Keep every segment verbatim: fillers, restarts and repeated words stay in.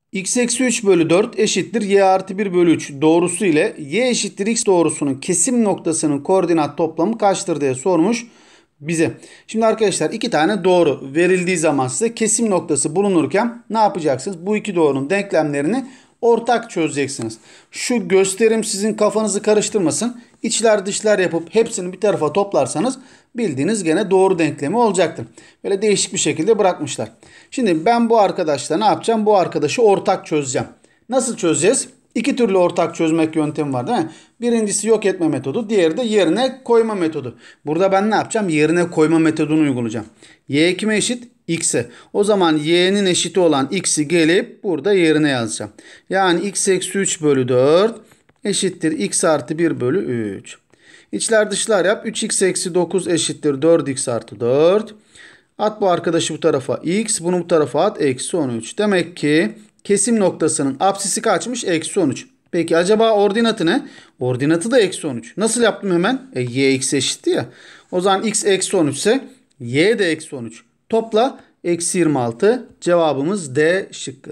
X eksi üç bölü dört eşittir y artı bir bölü üç doğrusu ile y eşittir x doğrusunun kesim noktasının koordinat toplamı kaçtır diye sormuş bize. Şimdi arkadaşlar iki tane doğru verildiği zaman size kesim noktası bulunurken ne yapacaksınız? Bu iki doğrunun denklemlerini ortak çözeceksiniz. Şu gösterim sizin kafanızı karıştırmasın. İçler dışlar yapıp hepsini bir tarafa toplarsanız bildiğiniz gene doğru denklemi olacaktır. Böyle değişik bir şekilde bırakmışlar. Şimdi ben bu arkadaşla ne yapacağım? Bu arkadaşı ortak çözeceğim. Nasıl çözeceğiz? İki türlü ortak çözmek yöntemi var değil mi? Birincisi yok etme metodu, diğeri de yerine koyma metodu. Burada ben ne yapacağım? Yerine koyma metodunu uygulayacağım. Y kime eşit? X'e. O zaman y'nin eşiti olan x'i gelip burada yerine yazacağım. Yani x eksi üç bölü dört eşittir x artı bir bölü üç. İçler dışlar yap. üç x eksi dokuz eşittir dört x artı dört. At bu arkadaşı bu tarafa x. Bunu bu tarafa at. Eksi on üç. Demek ki kesim noktasının apsisi kaçmış? Eksi on üç. Peki acaba ordinatı ne? Ordinatı da eksi on üç. Nasıl yaptım hemen? E, y x eşitti ya. O zaman x eksi on üç ise y de eksi on üç. Topla eksi yirmi altı. Cevabımız D şıkkı.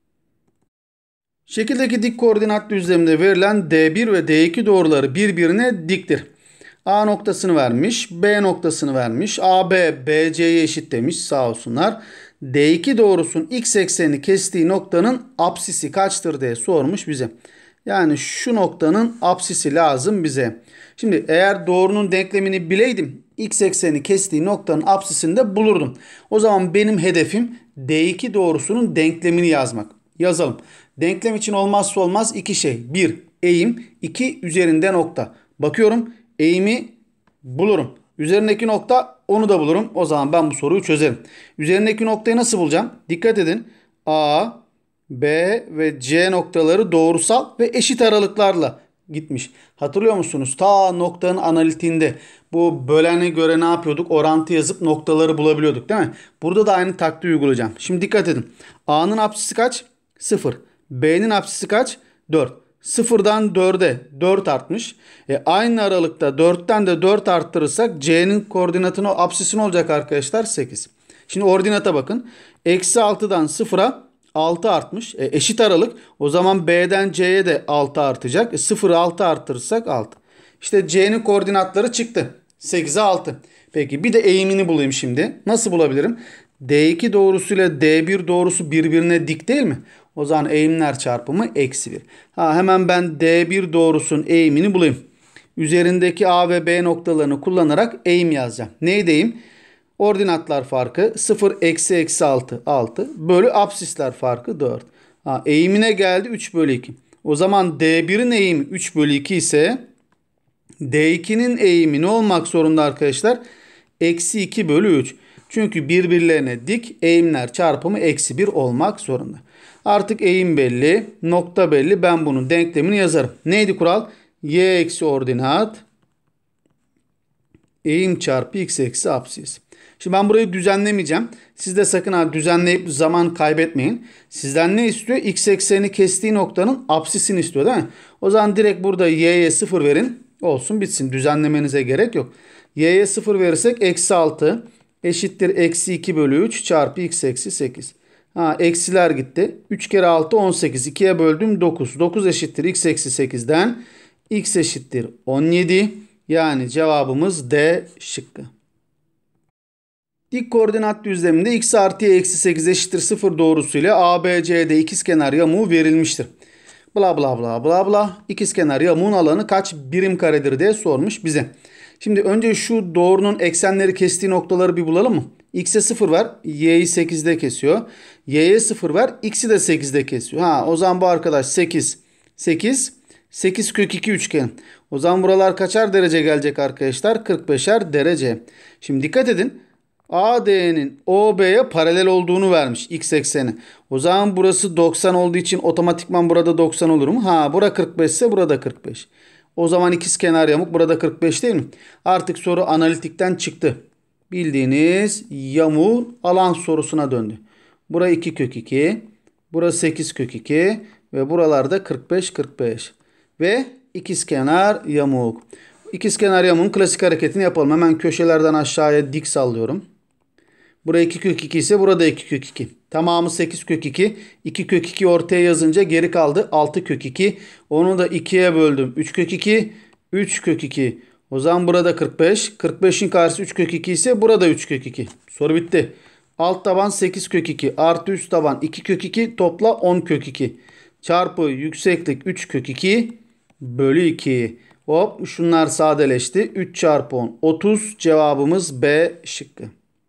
Şekildeki dik koordinat düzleminde verilen D bir ve D iki doğruları birbirine diktir. A noktasını vermiş, B noktasını vermiş. A B, B C'ye eşit demiş sağ olsunlar. D iki doğrusunun x eksenini kestiği noktanın apsisi kaçtır diye sormuş bize. Yani şu noktanın apsisi lazım bize. Şimdi eğer doğrunun denklemini bileydim x ekseni kestiği noktanın apsisini de bulurdum. O zaman benim hedefim D iki doğrusunun denklemini yazmak. Yazalım. Denklem için olmazsa olmaz iki şey. Bir, eğim. iki üzerinde nokta. Bakıyorum eğimi bulurum. Üzerindeki nokta onu da bulurum. O zaman ben bu soruyu çözerim. Üzerindeki noktayı nasıl bulacağım? Dikkat edin. A, B ve C noktaları doğrusal ve eşit aralıklarla gitmiş. Hatırlıyor musunuz? Ta noktanın analitiğinde bu bölene göre ne yapıyorduk? Orantı yazıp noktaları bulabiliyorduk değil mi? Burada da aynı taktiği uygulayacağım. Şimdi dikkat edin. A'nın apsisi kaç? sıfır. B'nin apsisi kaç? dört. sıfırdan dörde dört artmış. E aynı aralıkta dörtten de dört arttırırsak C'nin koordinatını apsisi ne olacak arkadaşlar? sekiz. Şimdi ordinata bakın. Eksi altıdan sıfıra altı artmış. E, eşit aralık. O zaman B'den C'ye de altı artacak. E, sıfırı altı arttırırsak altı. İşte C'nin koordinatları çıktı. sekize altı. Peki bir de eğimini bulayım şimdi. Nasıl bulabilirim? D iki doğrusu ile D bir doğrusu birbirine dik değil mi? O zaman eğimler çarpımı eksi bir. Ha, hemen ben D bir doğrusunun eğimini bulayım. Üzerindeki A ve B noktalarını kullanarak eğim yazacağım. Neydi eğim? Ordinatlar farkı sıfır eksi eksi altı altı bölü apsisler farkı dört. Ha, eğimine geldi üç bölü iki. O zaman D birin eğimi üç bölü iki ise D ikinin eğimi ne olmak zorunda arkadaşlar? Eksi iki bölü üç. Çünkü birbirlerine dik eğimler çarpımı eksi bir olmak zorunda. Artık eğim belli, nokta belli. Ben bunun denklemini yazarım. Neydi kural? Y eksi ordinat eğim çarpı x eksi apsis. Şimdi ben burayı düzenlemeyeceğim. Siz de sakın ha düzenleyip zaman kaybetmeyin. Sizden ne istiyor? X ekseni kestiği noktanın apsisini istiyor değil mi? O zaman direkt burada y'ye sıfır verin. Olsun bitsin. Düzenlemenize gerek yok. Y'ye sıfır verirsek eksi altı eşittir eksi iki bölü üç çarpı x eksi sekiz. Ha, eksiler gitti. üç kere altı on sekiz. ikiye böldüm dokuz. dokuz eşittir x eksi sekizden x eşittir on yedi. Yani cevabımız D şıkkı. Dik koordinat düzleminde x artı y eksi sekiz eşittir sıfır doğrusuyla A B C'de ikizkenar yamuğu verilmiştir. Bla bla bla bla bla. İkizkenar yamuğun alanı kaç birim karedir diye sormuş bize. Şimdi önce şu doğrunun eksenleri kestiği noktaları bir bulalım mı? X'e sıfır ver, y'yi sekizde kesiyor. Y'ye sıfır ver, x'i de sekizde kesiyor. Ha, o zaman bu arkadaş sekiz, sekiz, sekiz kök iki üçgen. O zaman buralar kaçar derece gelecek arkadaşlar? kırk beşer derece. Şimdi dikkat edin. A D'nin O B'ye paralel olduğunu vermiş x ekseni. O zaman burası doksan olduğu için otomatikman burada doksan olur mu? Ha, bura kırk beş ise burada kırk beş. O zaman ikizkenar yamuk burada kırk beş değil mi? Artık soru analitikten çıktı. Bildiğiniz yamuğun alan sorusuna döndü. Bura iki kök iki. Burası sekiz kök iki. Ve buralarda kırk beş kırk beş. Ve ikizkenar yamuk. İkizkenar yamuğun klasik hareketini yapalım. Hemen köşelerden aşağıya dik sallıyorum. Buraya iki kök iki ise burada iki kök iki. Tamamı sekiz kök iki. iki kök iki ortaya yazınca geri kaldı altı kök iki. Onu da ikiye böldüm. üç kök iki. üç kök iki. O zaman burada kırk beş. kırk beşin karşısı üç kök iki ise burada üç kök iki. Soru bitti. Alt taban sekiz kök iki artı üst taban iki kök iki topla on kök iki. Çarpı yükseklik üç kök iki bölü iki. Hop şunlar sadeleşti. üç çarpı on otuz, cevabımız B şıkkı.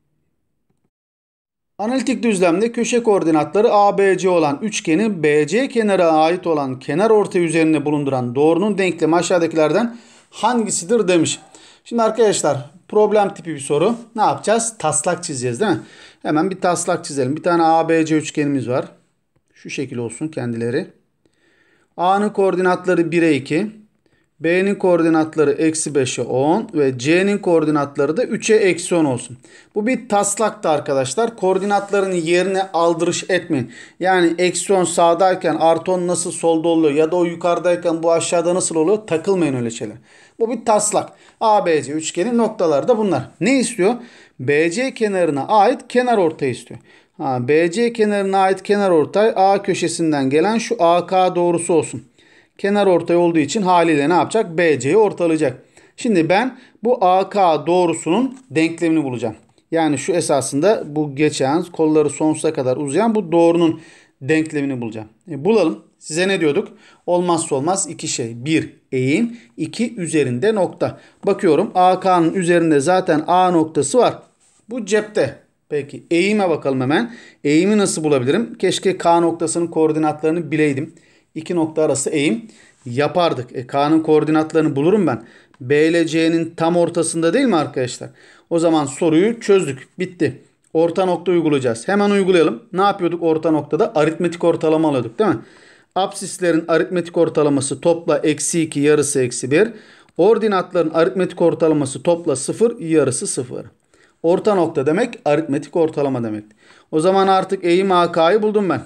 Analitik düzlemde köşe koordinatları A B C olan üçgeni B C kenara ait olan kenar ortay üzerinde bulunduran doğrunun denklemi aşağıdakilerden hangisidir demiş. Şimdi arkadaşlar problem tipi bir soru. Ne yapacağız? Taslak çizeceğiz değil mi? Hemen bir taslak çizelim. Bir tane A B C üçgenimiz var. Şu şekil olsun kendileri. A'nın koordinatları bire iki. B'nin koordinatları eksi beşe on ve C'nin koordinatları da üçe eksi on olsun. Bu bir taslaktı arkadaşlar. Koordinatların yerine aldırış etmeyin. Yani eksi on sağdayken artı on nasıl solda oluyor ya da o yukarıdayken bu aşağıda nasıl oluyor, takılmayın öyle şeyler. Bu bir taslak. A B C üçgenin noktaları da bunlar. Ne istiyor? B C kenarına ait kenar ortay istiyor. Ha, B C kenarına ait kenar ortay A köşesinden gelen şu A K doğrusu olsun. Kenar ortay olduğu için haliyle ne yapacak? B C'yi ortalayacak. Şimdi ben bu A K doğrusunun denklemini bulacağım. Yani şu esasında bu geçen kolları sonsuza kadar uzayan bu doğrunun denklemini bulacağım. E, bulalım. Size ne diyorduk? Olmazsa olmaz iki şey. bir eğim, iki üzerinde nokta. Bakıyorum A K'nın üzerinde zaten A noktası var. Bu cepte. Peki eğime bakalım hemen. Eğimi nasıl bulabilirim? Keşke K noktasının koordinatlarını bileydim. İki nokta arası eğim yapardık. E, K'nın koordinatlarını bulurum ben. B ile C'nin tam ortasında değil mi arkadaşlar? O zaman soruyu çözdük. Bitti. Orta nokta uygulayacağız. Hemen uygulayalım. Ne yapıyorduk orta noktada? Aritmetik ortalama alıyorduk değil mi? Absislerin aritmetik ortalaması topla eksi iki, yarısı eksi bir. Ordinatların aritmetik ortalaması topla sıfır, yarısı sıfır. Orta nokta demek aritmetik ortalama demek. O zaman artık eğim A K'yı buldum ben.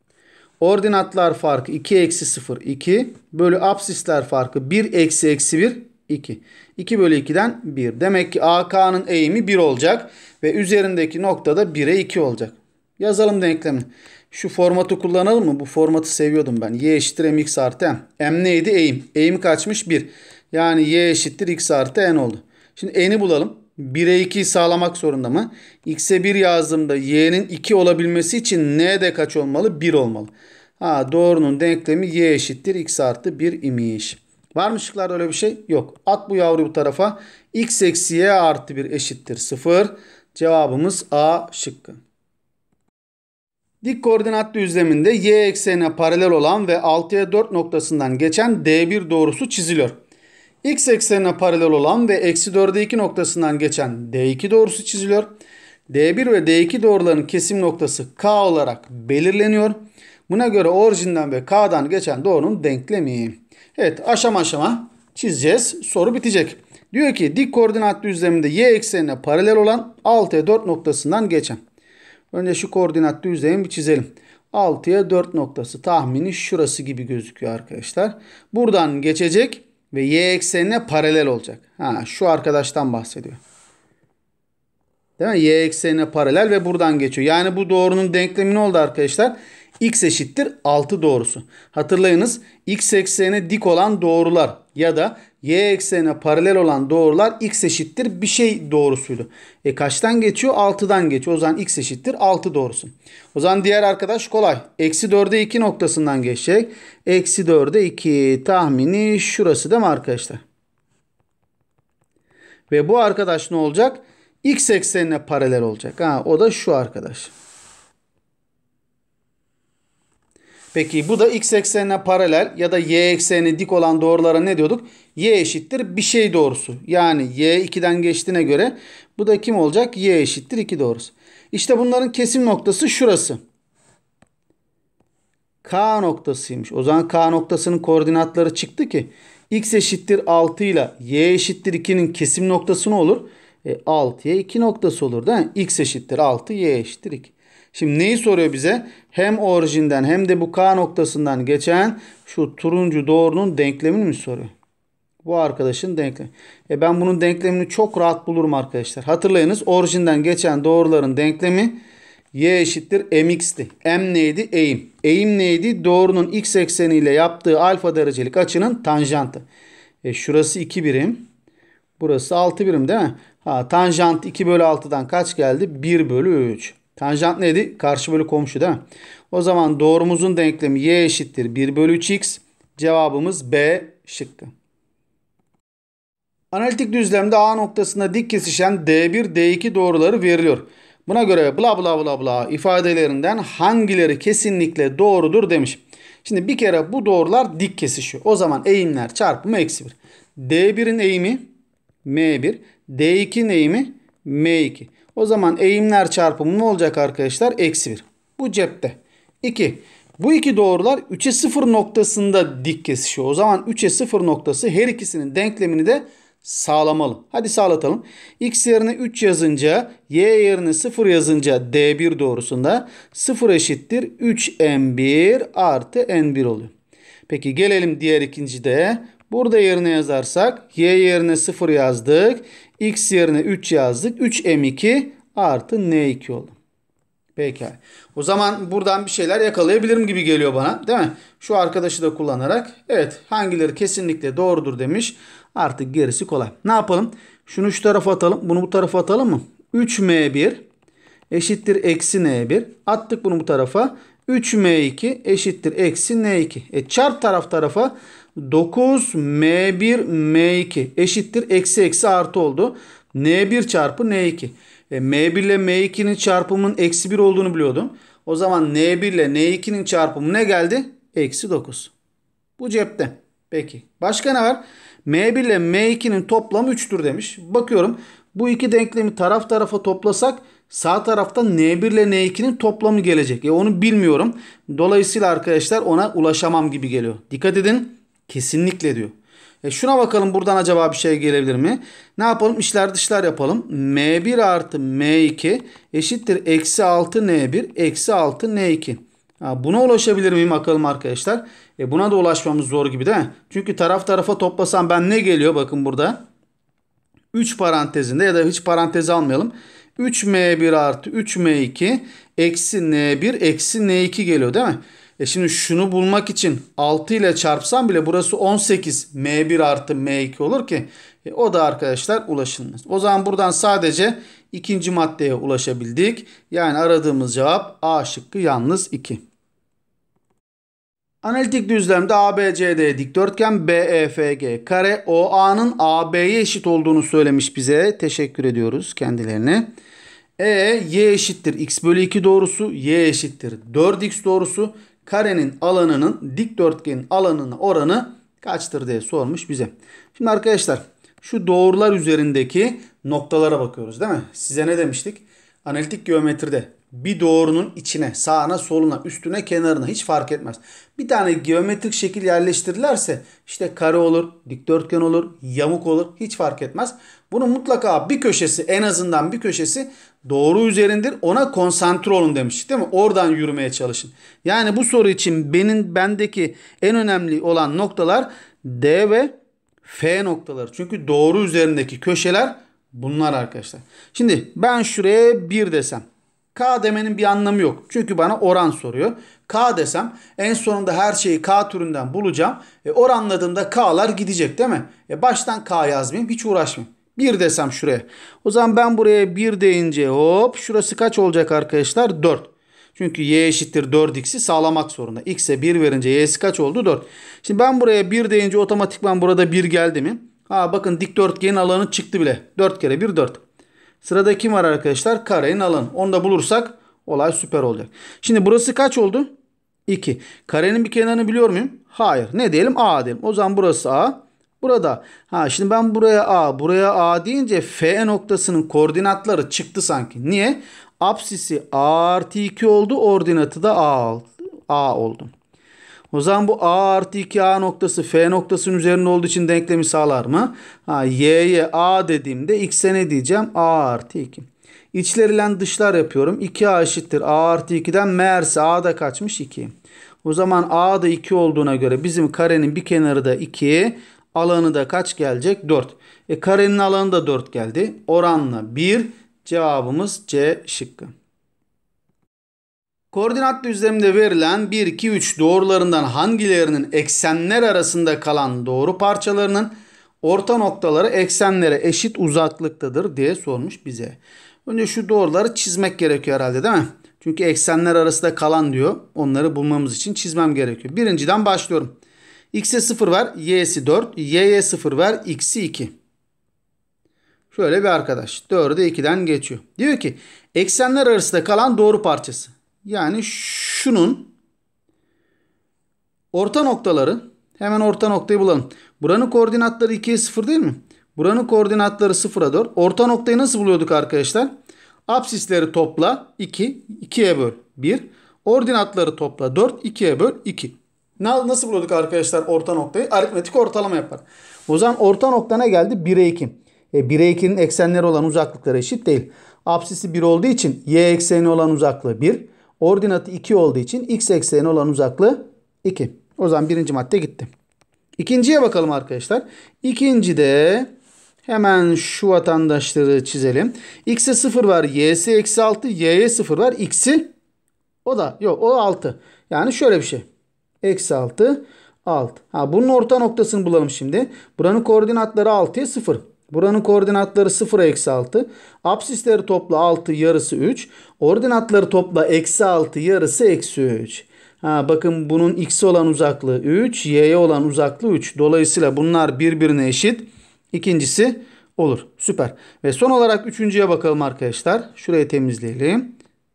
Ordinatlar farkı iki eksi sıfır iki bölü absisler farkı bir eksi eksi bir iki. iki bölü iki'den bir. Demek ki A K'nın eğimi bir olacak ve üzerindeki nokta da bire iki olacak. Yazalım denklemini. Şu formatı kullanalım mı? Bu formatı seviyordum ben. Y eşittir mx artı m. M neydi? Eğim. Eğim kaçmış? bir. Yani y eşittir x artı n oldu. Şimdi n'i bulalım. bire iki'yi sağlamak zorunda mı? X'e bir yazdığımda y'nin iki olabilmesi için n de kaç olmalı? bir olmalı. Ha, doğrunun denklemi y eşittir x artı bir imiş. Var mı şıklarda öyle bir şey? Yok. At bu yavru bu tarafa. X eksi y artı bir eşittir sıfır. Cevabımız A şıkkı. Dik koordinat düzleminde y eksenine paralel olan ve altıya dört noktasından geçen D bir doğrusu çiziliyor. X eksenine paralel olan ve eksi dörde iki noktasından geçen D iki doğrusu çiziliyor. D bir ve D iki doğruların kesim noktası K olarak belirleniyor. Buna göre orijinden ve K'dan geçen doğrunun denklemi. Evet, aşama aşama çizeceğiz. Soru bitecek. Diyor ki dik koordinat düzleminde y eksenine paralel olan altıya dört noktasından geçen. Önce şu koordinat düzlemi bir çizelim. altıya dört noktası tahmini şurası gibi gözüküyor arkadaşlar. Buradan geçecek ve y eksenine paralel olacak. Ha, şu arkadaştan bahsediyor. Değil mi? Y eksenine paralel ve buradan geçiyor. Yani bu doğrunun denklemi ne oldu arkadaşlar? X eşittir altı doğrusu. Hatırlayınız, x eksenine dik olan doğrular ya da y eksenine paralel olan doğrular x eşittir bir şey doğrusuydu. E kaçtan geçiyor? altıdan geçiyor. O zaman x eşittir altı doğrusu. O zaman diğer arkadaş kolay. Eksi dörde iki noktasından geçecek. Eksi dörde iki tahmini şurası değil mi arkadaşlar? Ve bu arkadaş ne olacak? X eksenine paralel olacak. Ha, o da şu arkadaş. Peki bu da x eksenine paralel ya da y eksenine dik olan doğrulara ne diyorduk? Y eşittir bir şey doğrusu. Yani y iki'den geçtiğine göre bu da kim olacak? Y eşittir iki doğrusu. İşte bunların kesim noktası şurası. K noktasıymış. O zaman K noktasının koordinatları çıktı ki x eşittir altı ile y eşittir iki'nin kesim noktası ne olur? E, altıya iki noktası olur değil mi? X eşittir altı, y eşittir iki. Şimdi neyi soruyor bize? Hem orijinden hem de bu K noktasından geçen şu turuncu doğrunun denklemini mi soruyor? Bu arkadaşın denklemi. E ben bunun denklemini çok rahat bulurum arkadaşlar. Hatırlayınız, orijinden geçen doğruların denklemi y eşittir mx'ti. M neydi? Eğim. Eğim neydi? Doğrunun x ekseniyle yaptığı alfa derecelik açının tanjantı. E şurası iki birim. Burası altı birim değil mi? Ha, tanjant iki bölü altıdan kaç geldi? bir bölü üç. Tanjant neydi? Karşı bölü komşu değil mi? O zaman doğrumuzun denklemi y eşittir bir bölü üç x. Cevabımız B şıkkı. Analitik düzlemde A noktasında dik kesişen D bir D iki doğruları veriliyor. Buna göre bla bla bla bla ifadelerinden hangileri kesinlikle doğrudur demiş. Şimdi bir kere bu doğrular dik kesişiyor. O zaman eğimler çarpımı eksi bir. D birin eğimi M bir. D ikinin eğimi M iki. O zaman eğimler çarpımı ne olacak arkadaşlar? Eksi bir. Bu cepte. iki. Bu iki doğrular üçe sıfır noktasında dik kesişiyor. O zaman üçe sıfır noktası her ikisinin denklemini de sağlamalı. Hadi sağlatalım. X yerine üç yazınca, y yerine sıfır yazınca D bir doğrusunda sıfır eşittir üç n bir artı n bir oluyor. Peki gelelim diğer ikincide. Burada yerine yazarsak y yerine sıfır yazdık. X yerine üç yazdık. üç m iki artı n iki oldu. Pekala. O zaman buradan bir şeyler yakalayabilirim gibi geliyor bana. Değil mi? Şu arkadaşı da kullanarak. Evet, hangileri kesinlikle doğrudur demiş. Artık gerisi kolay. Ne yapalım? Şunu şu tarafa atalım. Bunu bu tarafa atalım mı? üç m bir eşittir eksi n bir. Attık bunu bu tarafa. üç m iki eşittir eksi n iki. E çarp taraf tarafa. dokuz m bir m iki eşittir eksi eksi artı oldu. n bir çarpı n iki. E, m bir ile m ikinin çarpımının eksi bir olduğunu biliyordum. O zaman n bir ile n ikinin çarpımı ne geldi? Eksi dokuz. Bu cepte. Peki. Başka ne var? m bir ile m ikinin toplamı üçtür demiş. Bakıyorum. Bu iki denklemi taraf tarafa toplasak sağ tarafta n bir ile n ikinin toplamı gelecek. E onu bilmiyorum. Dolayısıyla arkadaşlar ona ulaşamam gibi geliyor. Dikkat edin. Kesinlikle diyor. E şuna bakalım, buradan acaba bir şey gelebilir mi? Ne yapalım? İçler dışlar yapalım. m bir artı m iki eşittir eksi altı n bir eksi altı n iki. Ha, buna ulaşabilir miyim bakalım arkadaşlar. E buna da ulaşmamız zor gibi değil mi? Çünkü taraf tarafa toplasam ben ne geliyor? Bakın burada. üç parantezinde ya da hiç parantez almayalım. üç m bir artı üç m iki eksi n bir eksi n iki geliyor değil mi? E şimdi şunu bulmak için altı ile çarpsam bile burası on sekiz m bir artı m iki olur ki e o da arkadaşlar ulaşılmaz. O zaman buradan sadece ikinci maddeye ulaşabildik. Yani aradığımız cevap A şıkkı, yalnız iki. Analitik düzlemde A B C D dikdörtgen, B E F G kare, O A'nın A B'ye eşit olduğunu söylemiş bize. Teşekkür ediyoruz kendilerine. E y eşittir x bölü iki doğrusu, y eşittir dört x doğrusu, karenin alanının dikdörtgenin alanına oranı kaçtır diye sormuş bize. Şimdi arkadaşlar şu doğrular üzerindeki noktalara bakıyoruz değil mi? Size ne demiştik? Analitik geometride bir doğrunun içine, sağına, soluna, üstüne, kenarına hiç fark etmez. Bir tane geometrik şekil yerleştirirlerse işte kare olur, dikdörtgen olur, yamuk olur, hiç fark etmez. Bunun mutlaka bir köşesi, en azından bir köşesi doğru üzerindir. Ona konsantre olun demiştik değil mi? Oradan yürümeye çalışın. Yani bu soru için benim bendeki en önemli olan noktalar D ve F noktaları. Çünkü doğru üzerindeki köşeler bunlar arkadaşlar. Şimdi ben şuraya bir desem. K demenin bir anlamı yok. Çünkü bana oran soruyor. K desem en sonunda her şeyi K türünden bulacağım. E oranladığımda K'lar gidecek değil mi? E baştan K yazmayayım, hiç uğraşmayayım. bir desem şuraya. O zaman ben buraya bir deyince hop şurası kaç olacak arkadaşlar? dört. Çünkü y eşittir dört x'i sağlamak zorunda. X'e bir verince y'si kaç oldu? dört. Şimdi ben buraya bir deyince otomatikman burada bir geldi mi? Ha bakın dikdörtgenin alanı çıktı bile. dört kere bir dört. Sırada kim var arkadaşlar? Karenin alanı. Onu da bulursak olay süper olacak. Şimdi burası kaç oldu? iki. Karenin bir kenarını biliyor muyum? Hayır. Ne diyelim? A diyelim. O zaman burası A. Burada. Ha şimdi ben buraya A, buraya A deyince F noktasının koordinatları çıktı sanki. Niye? Apsisi A artı iki oldu. Ordinatı da A, A oldu. O zaman bu A artı iki A noktası F noktasının üzerinde olduğu için denklemi sağlar mı? Ha, Y'ye A dediğimde X'e ne diyeceğim? A artı iki. İçleriyle dışlar yapıyorum. iki A eşittir A artı iki'den meğerse A da kaçmış? iki. O zaman A da iki olduğuna göre bizim karenin bir kenarı da iki. Alanı da kaç gelecek? dört. E karenin alanı da dört geldi. Oranla bir. Cevabımız C şıkkı. Koordinat düzleminde verilen bir, iki, üç doğrularından hangilerinin eksenler arasında kalan doğru parçalarının orta noktaları eksenlere eşit uzaklıktadır diye sormuş bize. Önce şu doğruları çizmek gerekiyor herhalde, değil mi? Çünkü eksenler arasında kalan diyor. Onları bulmamız için çizmem gerekiyor. Birinciden başlıyorum. X'e sıfır ver, Y'si dört. Y'ye sıfır ver, X'i iki. Şöyle bir arkadaş. dörde ikiden geçiyor. Diyor ki eksenler arasında kalan doğru parçası. Yani şunun orta noktaları, hemen orta noktayı bulalım. Buranın koordinatları ikiye sıfır değil mi? Buranın koordinatları sıfıra dört. Orta noktayı nasıl buluyorduk arkadaşlar? Apsisleri topla iki, ikiye böl bir. Ordinatları topla dört, ikiye böl iki. Nasıl buluyorduk arkadaşlar orta noktayı? Aritmetik ortalama yapar. O zaman orta nokta ne geldi? bire iki. E, bire ikinin eksenleri olan uzaklıkları eşit değil. Apsisi bir olduğu için y ekseni olan uzaklığı bir. Ordinatı iki olduğu için x ekseni olan uzaklığı iki. O zaman birinci madde gitti. İkinciye bakalım arkadaşlar. İkincide hemen şu vatandaşları çizelim. X'e sıfır var. Y'si eksi altı. Y'ye sıfır var. X'i o da yok. O altı. Yani şöyle bir şey. Eksi altı. altı. Ha, bunun orta noktasını bulalım şimdi. Buranın koordinatları altıya sıfır. Buranın koordinatları sıfıra eksi altı. Apsisleri topla altı, yarısı üç. Ordinatları topla eksi altı, yarısı eksi üç. Ha, bakın bunun x'e olan uzaklığı üç. Y'ye olan uzaklığı üç. Dolayısıyla bunlar birbirine eşit. İkincisi olur. Süper. Ve son olarak üçüncüye bakalım arkadaşlar. Şurayı temizleyelim.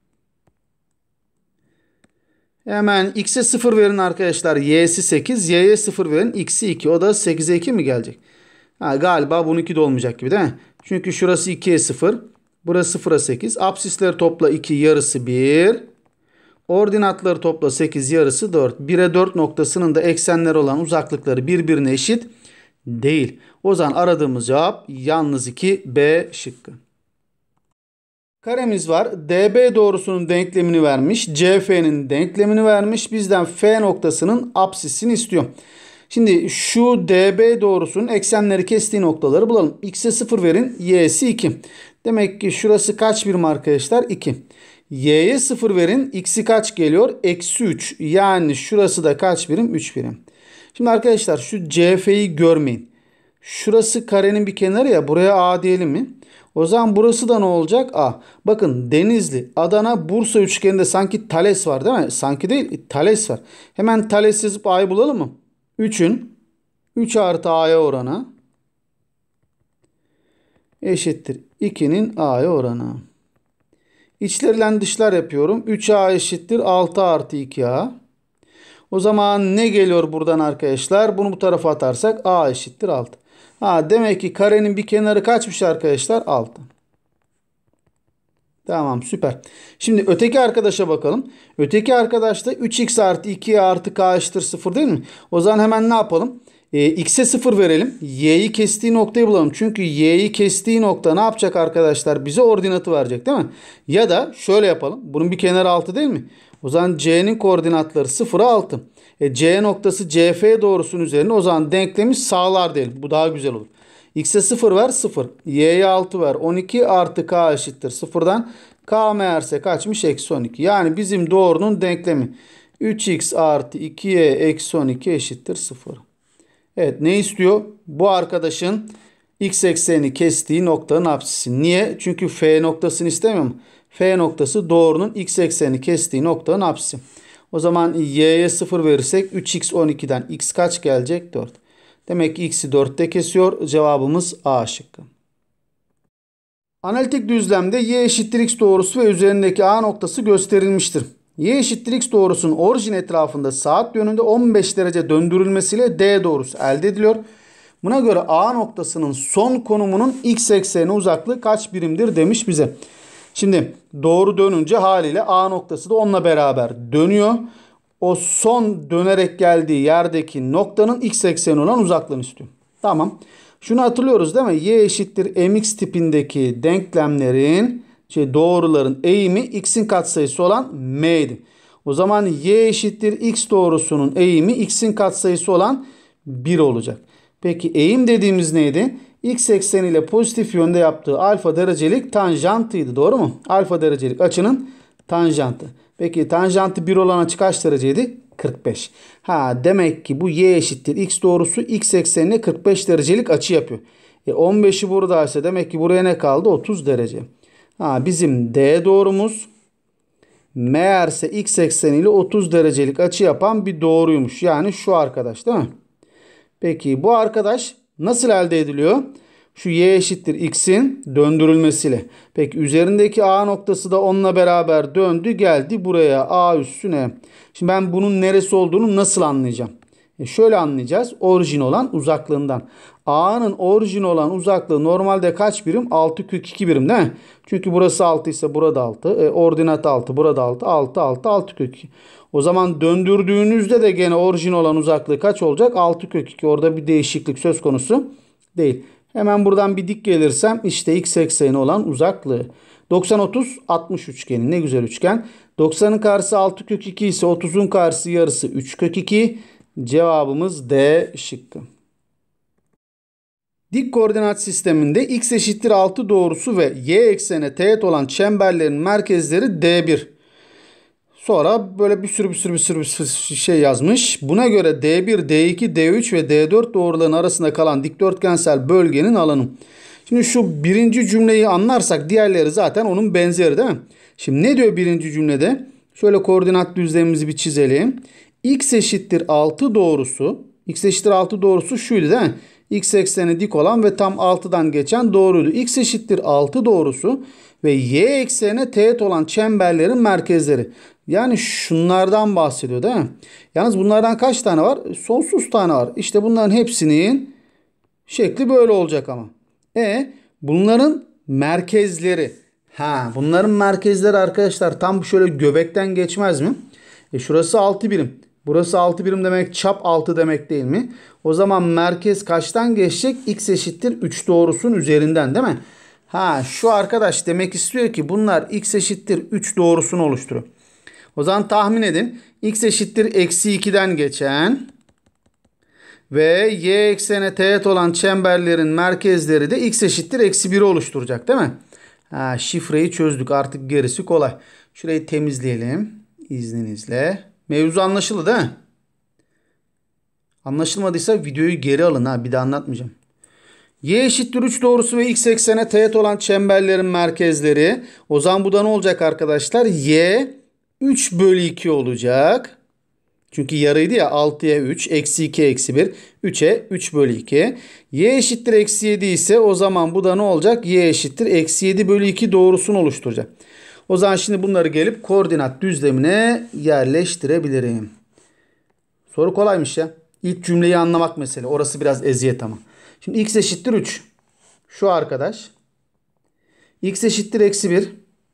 Hemen x'e sıfır verin arkadaşlar. Y'si sekiz. Y'ye sıfır verin. X'i iki. O da sekize iki mi gelecek? Ha, galiba bununki de olmayacak gibi değil mi? Çünkü şurası ikiye sıfır. Burası sıfıra sekiz. Apsisleri topla iki, yarısı bir. Ordinatları topla sekiz, yarısı dört. bire dört noktasının da eksenler olan uzaklıkları birbirine eşit değil. O zaman aradığımız cevap yalnız iki, B şıkkı. Karemiz var. D B doğrusunun denklemini vermiş. C F'nin denklemini vermiş. Bizden F noktasının apsisini istiyor. Şimdi şu D B doğrusunun eksenleri kestiği noktaları bulalım. X'e sıfır verin. Y'si iki. Demek ki şurası kaç birim arkadaşlar? iki. Y'ye sıfır verin. X'i kaç geliyor? Eksi üç. Yani şurası da kaç birim? üç birim. Şimdi arkadaşlar şu C F'yi görmeyin. Şurası karenin bir kenarı ya. Buraya A diyelim mi? O zaman burası da ne olacak? A. Bakın Denizli, Adana, Bursa üçgeninde sanki Thales var değil mi? Sanki değil, Thales var. Hemen Thales yazıp A'yı bulalım mı? üçün üç artı A'ya oranı eşittir ikinin A'ya oranı. İçleriyle dışlar yapıyorum. üç A eşittir altı artı iki A. O zaman ne geliyor buradan arkadaşlar? Bunu bu tarafa atarsak A eşittir altı. Ha, demek ki karenin bir kenarı kaçmış arkadaşlar? altı. Tamam, süper. Şimdi öteki arkadaşa bakalım. Öteki arkadaşta üç x artı iki artı k eşittir sıfır değil mi? O zaman hemen ne yapalım? E, x'e sıfır verelim. Y'yi kestiği noktayı bulalım. Çünkü y'yi kestiği nokta ne yapacak arkadaşlar? Bize ordinatı verecek değil mi? Ya da şöyle yapalım. Bunun bir kenarı altı değil mi? O zaman c'nin koordinatları sıfıra altı. E, C noktası C F doğrusunun üzerine, o zaman denklemi sağlar diyelim. Bu daha güzel olur. X'e sıfır ver, sıfır. Y'ye altı ver. on iki artı k eşittir sıfırdan. K meğerse kaçmış? Eksi on iki. Yani bizim doğrunun denklemi üç x artı iki y eksi on iki eşittir sıfır. Evet, ne istiyor? Bu arkadaşın x eksenini kestiği noktanın apsisi. Niye? Çünkü F noktasını istemiyor mu? F noktası doğrunun x eksenini kestiği noktanın apsisi. O zaman y'ye sıfır verirsek üç x on iki'den x kaç gelecek? dört. Demek ki x'i dörtte kesiyor. Cevabımız A şıkkı. Analitik düzlemde y eşittir x doğrusu ve üzerindeki A noktası gösterilmiştir. Y eşittir x doğrusunun orijin etrafında saat yönünde on beş derece döndürülmesiyle D doğrusu elde ediliyor. Buna göre A noktasının son konumunun x eksenine uzaklığı kaç birimdir demiş bize. Şimdi doğru dönünce haliyle A noktası da onunla beraber dönüyor. O son dönerek geldiği yerdeki noktanın x ekseni olan uzaklığını istiyor. Tamam. Şunu hatırlıyoruz değil mi? Y eşittir mx tipindeki denklemlerin, şey, doğruların eğimi x'in katsayısı olan m'ydi. O zaman y eşittir x doğrusunun eğimi x'in katsayısı olan bir olacak. Peki eğim dediğimiz neydi? X ekseni ile pozitif yönde yaptığı alfa derecelik tanjantıydı. Doğru mu? Alfa derecelik açının tanjantı. Peki tanjantı bir olan açı kaç dereceydi? kırk beş. Ha, demek ki bu y eşittir x doğrusu x eksenine kırk beş derecelik açı yapıyor. E on beşi buradaysa demek ki buraya ne kaldı? otuz derece. Ha, bizim D doğrumuz meğerse x ekseniyle otuz derecelik açı yapan bir doğruymuş. Yani şu arkadaş değil mi? Peki bu arkadaş nasıl elde ediliyor? Şu y eşittir x'in döndürülmesiyle. Peki üzerindeki A noktası da onunla beraber döndü geldi buraya A üssüne. Şimdi ben bunun neresi olduğunu nasıl anlayacağım? E şöyle anlayacağız. Orijin olan uzaklığından. A'nın orijin olan uzaklığı normalde kaç birim? altı kök iki birim değil mi? Çünkü burası altı ise burada altı. E, ordinat altı, burada altı. altı, altı, altı kök iki. O zaman döndürdüğünüzde de gene orijin olan uzaklığı kaç olacak? altı kök iki. Orada bir değişiklik söz konusu değil. Hemen buradan bir dik gelirsem işte x ekseni olan uzaklığı. doksan, otuz, altmış üçgeni. Ne güzel üçgen. doksanın karşısı altı kök iki ise otuzun karşısı yarısı üç kök iki. Cevabımız D şıkkı. Dik koordinat sisteminde x eşittir altı doğrusu ve y eksene teğet olan çemberlerin merkezleri D bir. Sonra böyle bir sürü bir sürü bir sürü bir sürü şey yazmış. Buna göre D bir, D iki, D üç ve D dört doğruların arasında kalan dikdörtgensel bölgenin alanı. Şimdi şu birinci cümleyi anlarsak diğerleri zaten onun benzeri değil mi? Şimdi ne diyor birinci cümlede? Şöyle koordinat düzlemimizi bir çizelim. X eşittir altı doğrusu. X eşittir altı doğrusu şuydu değil mi? X ekseni dik olan ve tam altıdan geçen doğruydu. X eşittir altı doğrusu ve y eksenine teğet olan çemberlerin merkezleri. Yani şunlardan bahsediyor değil mi? Yalnız bunlardan kaç tane var? Sonsuz tane var. İşte bunların hepsinin şekli böyle olacak ama. E bunların merkezleri. Ha, bunların merkezleri arkadaşlar tam şöyle göbekten geçmez mi? E şurası altı birim. Burası altı birim demek çap altı demek değil mi? O zaman merkez kaçtan geçecek? X eşittir üç doğrusunun üzerinden değil mi? Ha, şu arkadaş demek istiyor ki bunlar x eşittir üç doğrusunu oluşturuyor. O zaman tahmin edin. X eşittir eksi ikiden geçen ve y eksene teğet olan çemberlerin merkezleri de x eşittir eksi biri oluşturacak değil mi? Ha, şifreyi çözdük, artık gerisi kolay. Şurayı temizleyelim izninizle. Mevzu anlaşıldı değil mi? Anlaşılmadıysa videoyu geri alın ha, bir daha anlatmayacağım. Y eşittir üç doğrusu ve x eksene teğet olan çemberlerin merkezleri. O zaman bu da ne olacak arkadaşlar? Y üç bölü iki olacak. Çünkü yarıydı ya, altıya üç, eksi iki, eksi bir, üçe üç bölü iki. Y eşittir eksi yedi ise o zaman bu da ne olacak? Y eşittir eksi yedi bölü iki doğrusunu oluşturacak. O zaman şimdi bunları gelip koordinat düzlemine yerleştirebilirim. Soru kolaymış ya. İlk cümleyi anlamak mesele. Orası biraz eziyet ama. Şimdi x eşittir üç. Şu arkadaş. X eşittir eksi bir.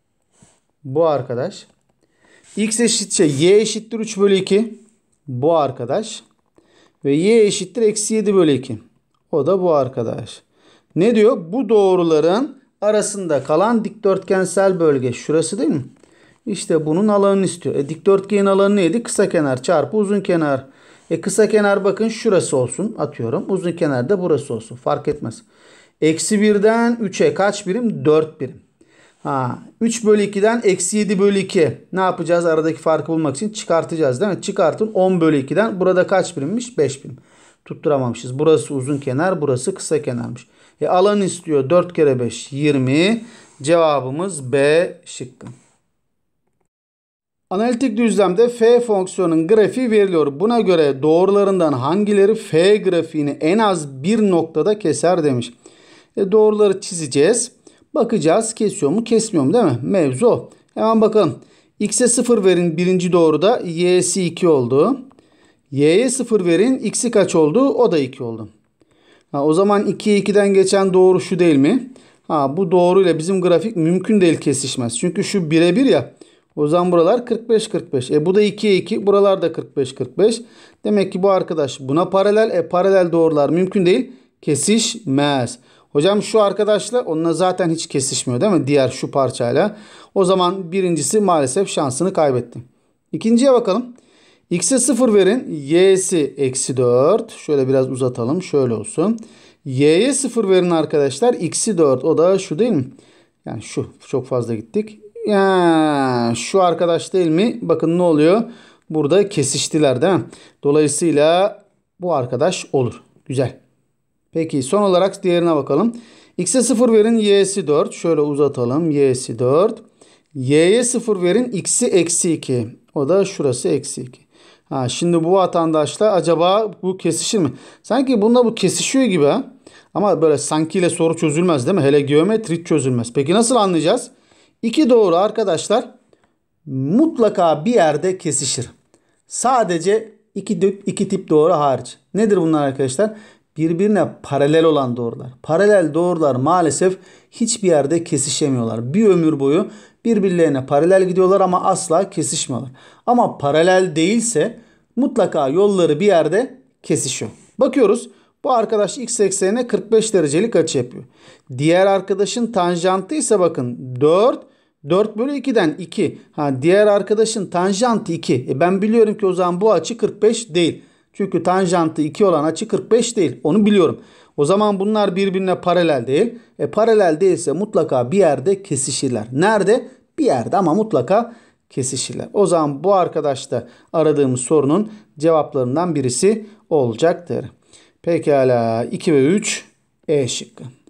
Bu arkadaş. X eşittir şey, y eşittir üç bölü iki. Bu arkadaş. Ve y eşittir eksi yedi bölü iki. O da bu arkadaş. Ne diyor? Bu doğruların arasında kalan dikdörtgensel bölge. Şurası değil mi? İşte bunun alanını istiyor. E, dikdörtgenin alanı neydi? Kısa kenar çarpı uzun kenar. E kısa kenar bakın şurası olsun. Atıyorum. Uzun kenar da burası olsun. Fark etmez. Eksi birden üçe kaç birim? dört birim. Ha, üç bölü ikiden eksi yedi bölü iki. Ne yapacağız? Aradaki farkı bulmak için çıkartacağız değil mi? Çıkartın. on bölü ikiden. Burada kaç birimmiş? beş birim. Tutturamamışız. Burası uzun kenar. Burası kısa kenarmış. E, alan istiyor. dört kere beş. yirmi. Cevabımız B şıkkı. Analitik düzlemde f fonksiyonun grafiği veriliyor. Buna göre doğrularından hangileri f grafiğini en az bir noktada keser demiş. E, doğruları çizeceğiz. Bakacağız kesiyor mu kesmiyor mu değil mi? Mevzu o. Hemen bakalım. X'e sıfır verin birinci doğruda. Y'si iki oldu. Y'ye sıfır verin. X'i kaç oldu? O da iki oldu. Ha, o zaman ikiye ikiden geçen doğru şu değil mi? Ha, bu doğruyla bizim grafik mümkün değil kesişmez. Çünkü şu bire bir ya. O zaman buralar kırk beş kırk beş. E bu da ikiye iki. Buralar da kırk beş kırk beş. Demek ki bu arkadaş buna paralel. E paralel doğrular mümkün değil. Kesişmez. Hocam şu arkadaşla onunla zaten hiç kesişmiyor değil mi? Diğer şu parçayla. O zaman birincisi maalesef şansını kaybetti. İkinciye bakalım. X'e sıfır verin. Y'si eksi dört. Şöyle biraz uzatalım. Şöyle olsun. Y'ye sıfır verin arkadaşlar. X'i dört. O da şu değil mi? Yani şu. Çok fazla gittik. Ya, şu arkadaş değil mi? Bakın ne oluyor? Burada kesiştiler değil mi? Dolayısıyla bu arkadaş olur. Güzel. Peki son olarak diğerine bakalım. X'e sıfır verin. Y'si dört. Şöyle uzatalım. Y'si dört. Y'ye sıfır verin. X'i eksi iki. O da şurası eksi iki. Ha, şimdi bu vatandaşla acaba bu kesişir mi? Sanki bunda bu kesişiyor gibi ha. Ama böyle sankiyle soru çözülmez değil mi? Hele geometri hiç çözülmez. Peki nasıl anlayacağız? İki doğru arkadaşlar mutlaka bir yerde kesişir. Sadece iki, iki tip doğru hariç. Nedir bunlar arkadaşlar? Birbirine paralel olan doğrular. Paralel doğrular maalesef hiçbir yerde kesişemiyorlar. Bir ömür boyu birbirlerine paralel gidiyorlar ama asla kesişmiyorlar. Ama paralel değilse mutlaka yolları bir yerde kesişiyor. Bakıyoruz. Bu arkadaş x eksenine kırk beş derecelik açı yapıyor. Diğer arkadaşın tanjantı ise bakın dört. dört bölü iki'den iki. Ha, diğer arkadaşın tanjantı iki. E ben biliyorum ki o zaman bu açı kırk beş değil. Çünkü tanjantı iki olan açı kırk beş değil. Onu biliyorum. O zaman bunlar birbirine paralel değil. E paralel değilse mutlaka bir yerde kesişirler. Nerede? Bir yerde ama mutlaka kesişirler. O zaman bu arkadaş da aradığımız sorunun cevaplarından birisi olacaktır. Pekala iki ve üç E şıkkı.